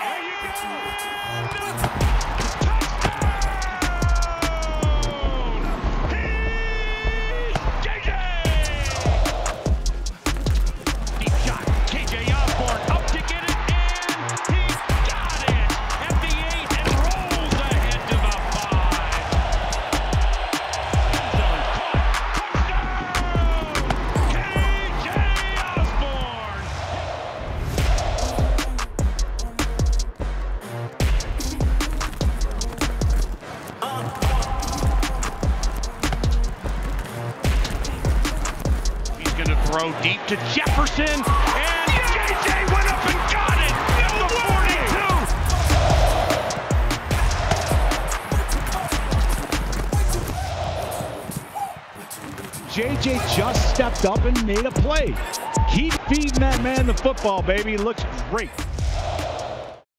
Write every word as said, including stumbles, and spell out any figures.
Deep shot. K J Osborn up to get it, and he got it at the eight and rolls ahead to the five. Zone caught. Touchdown! K J Osborn. He's going to throw deep to Jefferson, and K J went up and got it at the forty-two. J J just stepped up and made a play. Keep feeding that man the football, baby. Looks great.